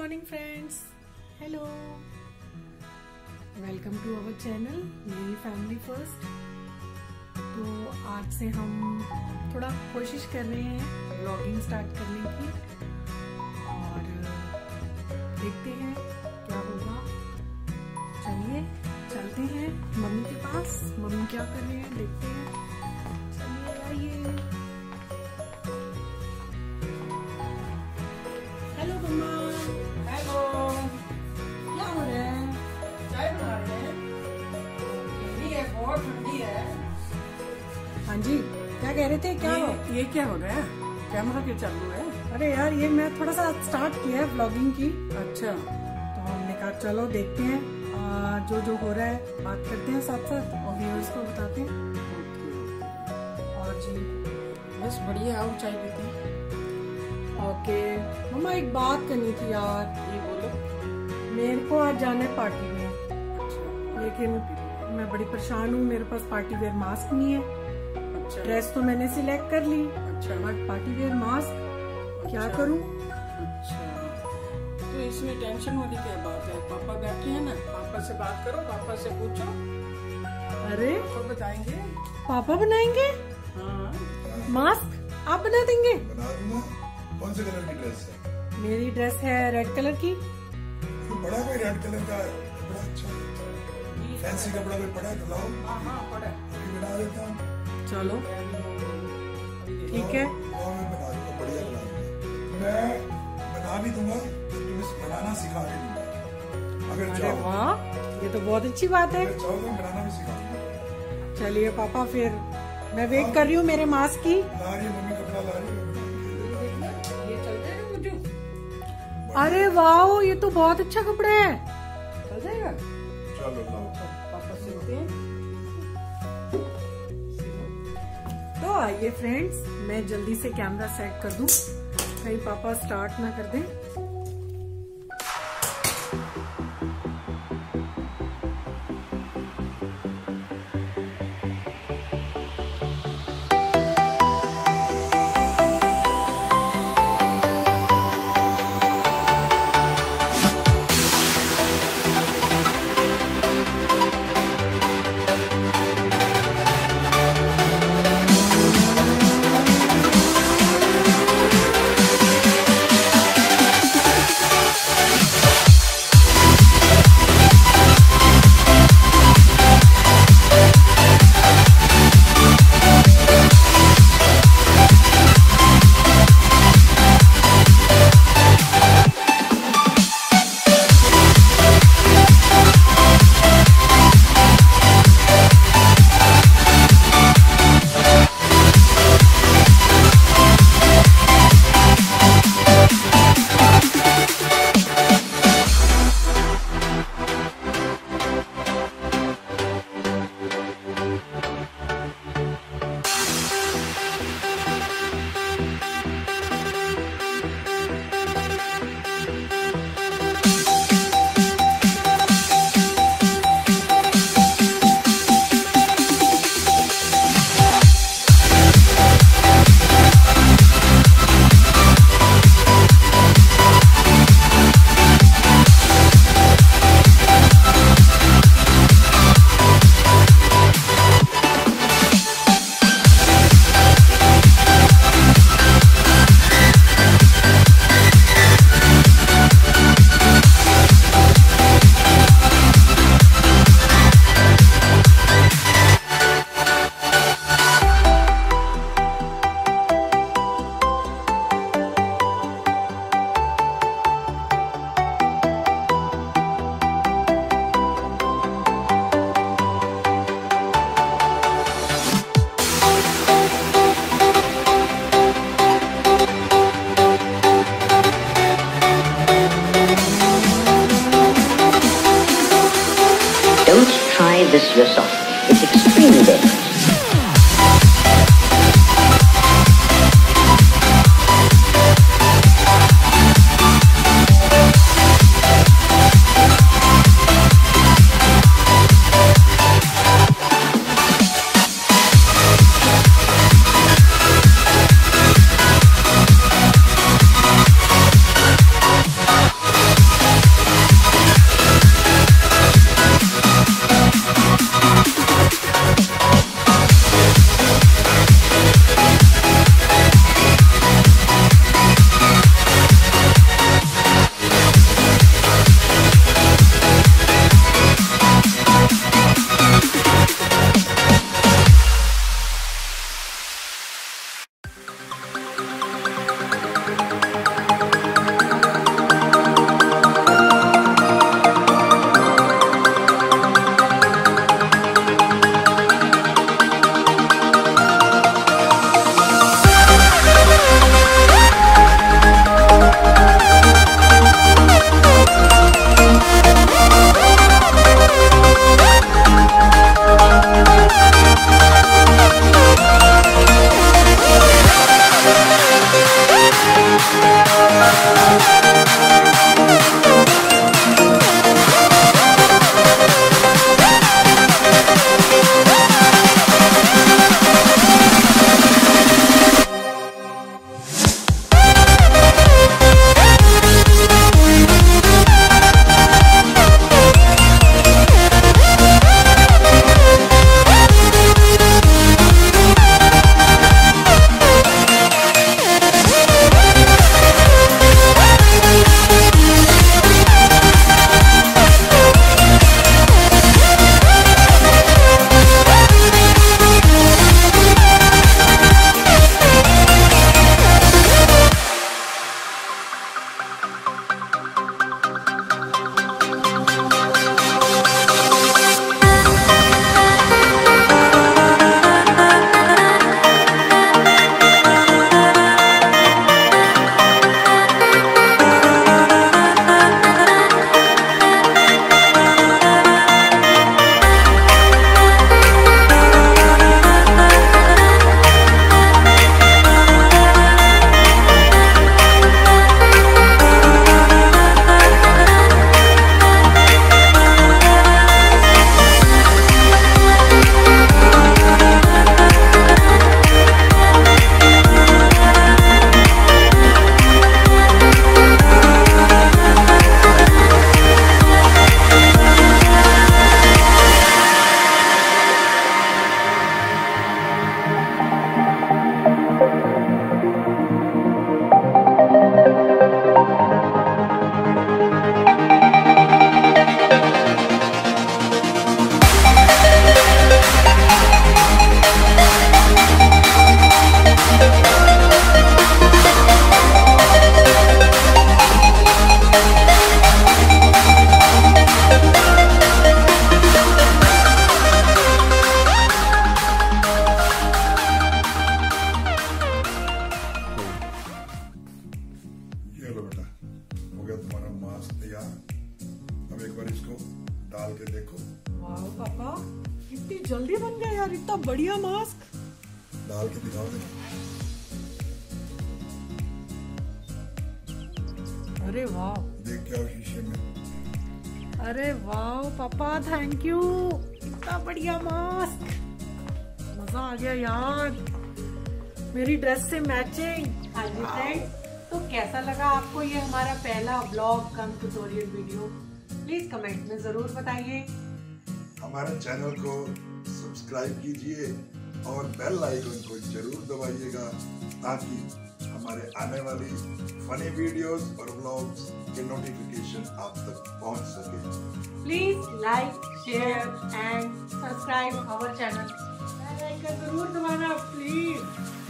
Morning friends, hello, welcome to our channel मेरी family first. तो आज से हम थोड़ा कोशिश कर रहे हैं व्लॉगिंग स्टार्ट करने की और देखते हैं क्या होगा। चलिए चलते हैं मम्मी के पास, मम्मी क्या कर रहे हैं देखते हैं। चलिए आइए। हेलो मम्मा। हेलो, क्या हो रहा है? चाय बना रहे हैं। ठंडी है, बहुत ठंडी है। हाँ जी, क्या कह रहे थे? क्या हो? ये क्या हो गया? कैमरा क्यों चालू है? अरे यार, ये मैं थोड़ा सा स्टार्ट किया है व्लॉगिंग की, अच्छा, तो हमने कहा चलो देखते हैं जो हो रहा है, बात करते हैं साथ साथ और व्यूअर्स को बताते हैं। और जी बस बढ़िया। और चाय पीते हैं। ओके मम्मा, एक बात करनी थी यार। ये बोलो। मेरे को आज जाना है पार्टी में, अच्छा, लेकिन मैं बड़ी परेशान हूँ। मेरे पास पार्टी वेयर मास्क नहीं है। अच्छा, ड्रेस तो मैंने सिलेक्ट कर ली, अच्छा, बट पार्टी वेयर मास्क क्या अच्छा, करूँ? अच्छा, तो इसमें टेंशन वाली क्या बात है? पापा बैठे हैं ना, पापा से बात करो, पापा से पूछो, अरे पापा बताएंगे। पापा बनाएंगे हाँ, मास्क? आप बना देंगे? बना दूंगा। कौन से कलर की ड्रेस है? मेरी ड्रेस है रेड कलर की। कोई बड़ा कोई रेड कलर का कपड़ा, अच्छा फैंसी कपड़ा कोई पड़ा है तो लाओ, हाँ, पड़ा। अभी बना देता हूँ। चलो ठीक है। लाओ, मैं बना दूंगा, बढ़िया बना दूंगा। मैं बना भी दूंगा तो तुम्हें बनाना सिखा भी दूंगा। अगर अरे चाहो, वाह, ये तो बहुत अच्छी बात है। अगर चाहो तो मैं बनाना भी सिखा दूंगा। चलिए पापा, फिर मैं वेट कर रही हूँ मेरे मास्क की। ला रही है मम्मी, कपड़ा ला रही है। ये चल जाएगा मुझे? अरे वाह, ये तो बहुत अच्छा कपड़ा है। चल जाएगा। चलो लाओ। पापा सिलते हैं। तो आइए फ्रेंड्स, मैं जल्दी से कैमरा सेट कर दूं, कहीं पापा स्टार्ट ना कर दें। Don't try this yourself. It's extremely dangerous. बढ़िया मास्क डाल के दिखाओ दे। अरे वाह, देख के आओ शीशे में। अरे वाह पापा, थैंक यू, इतना बढ़िया मास्क, मजा आ गया यार, मेरी ड्रेस से मैचिंग। हाँ जी फ्रेंड्स, तो कैसा लगा आपको ये हमारा पहला blog cum tutorial video? Please comment में जरूर बताइए। हमारे चैनल को सब्सक्राइब कीजिए और बेल आइकन को जरूर दबाइएगा ताकि हमारे आने वाली फनी वीडियोस और व्लॉग्स के नोटिफिकेशन आप तक पहुंच सके। Please like, share and subscribe our channel. Bell icon जरूर दबाना प्लीज।